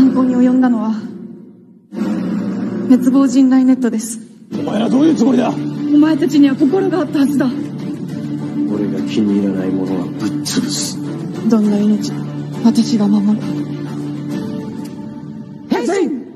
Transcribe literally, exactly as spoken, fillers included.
犯行に及んだのは滅亡人雷ネットです。 お前らどういうつもりだ。 お前たちには心があったはずだ。 俺が気に入らないものはぶっ潰す。 どんな命も私が守る。変身。